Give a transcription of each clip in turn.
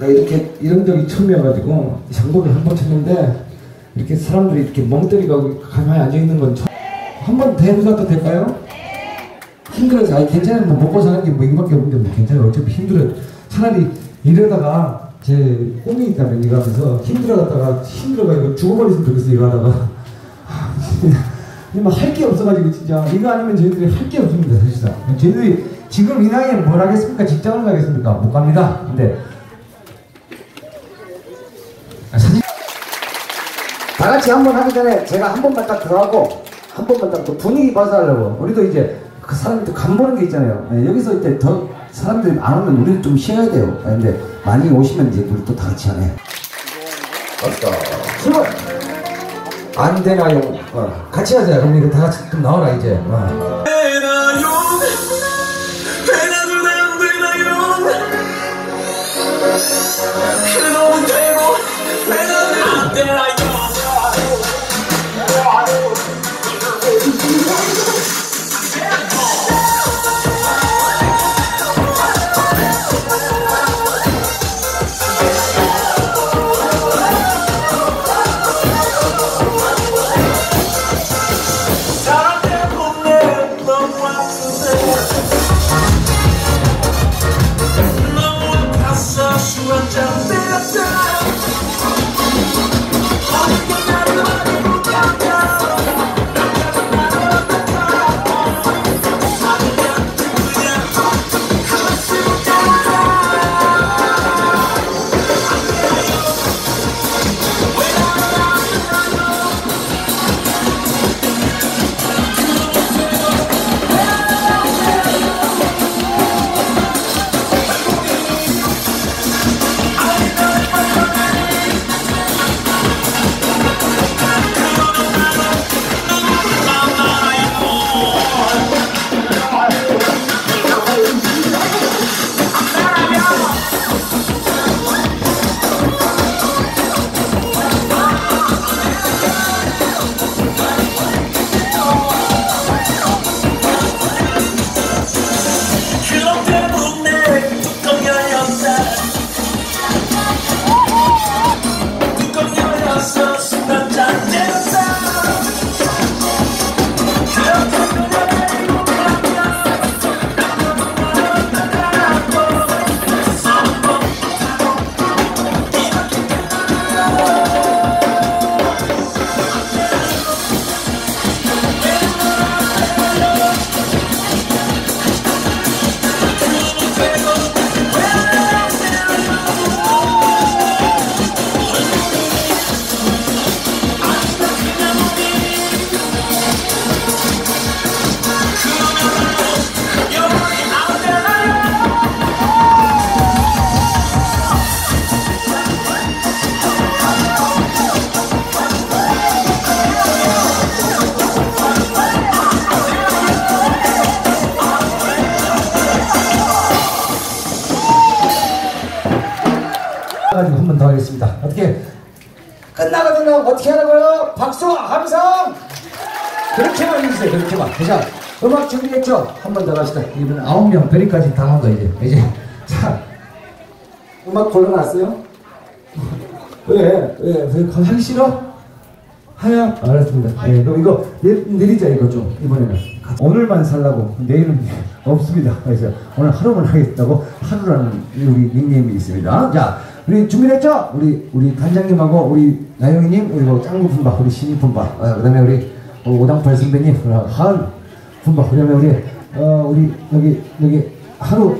이렇게 이런 적이 처음이어가지고 장곡을 한 번 쳤는데 이렇게 사람들이 이렇게 멍 때리고 가만히 앉아 있는 건 처음. 한번 더 해보셔도 될까요? 힘들어서 아니 괜찮아요. 뭐 먹고 사는 게 뭐 이거밖에 없는데 뭐 괜찮아요. 어차피 힘들어요. 차라리 이러다가 제 꿈이 있다면 이거 하면서 힘들어가지고 죽어버렸으면 좋겠어 이거 하다가. 할 게 없어가지고 진짜 이거 아니면 저희들이 할 게 없습니다 사실상. 저희들이 지금 이 나이에 뭘 하겠습니까? 직장을 가겠습니까? 못 갑니다. 근데 사실 다 같이 한번 하기 전에 제가 한 번만 딱 들어가고 한 번만 딱 또 분위기 봐서 하려고. 우리도 이제 그 사람들 간 보는 게 있잖아요. 여기서 이제 더 사람들이 안 오면 우리도 좀 쉬어야 돼요. 근데 많이 오시면 이제 우리 또 다 같이 하네. 맞다. 출발! 안 되나요? 같이 하자. 그럼 이거 다 같이 좀 나와라 이제. 가지고 한 번 더 하겠습니다. 어떻게 끝나거든요. 어떻게 하라고요? 박수, 함성. 그렇게만 해주세요. 그렇게만. 자, 음악 준비했죠? 한 번 더 갑시다. 이번엔 9명 별이까지 다 한 거 이제. 자, 음악 골라놨어요? 왜 하기 싫어? 하야? 알았습니다. 네, 그럼 이거 내리자 이거 좀 이번에는. 오늘만 살라고 내일은 없습니다. 그래서 오늘 하루만 하겠다고 하루라는 우리 닉네임이 있습니다. 자, 우리 준비됐죠? 우리 단장님하고 우리 나영이님, 그리고 짱구 품바, 우리 신이 품바, 그다음에 우리 오당팔 선배님, 하은 품바, 그다음에 우리 여기 하루.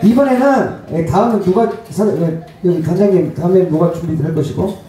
이번에는 다음은 누가 여기 단장님 다음에 누가 준비될 것이고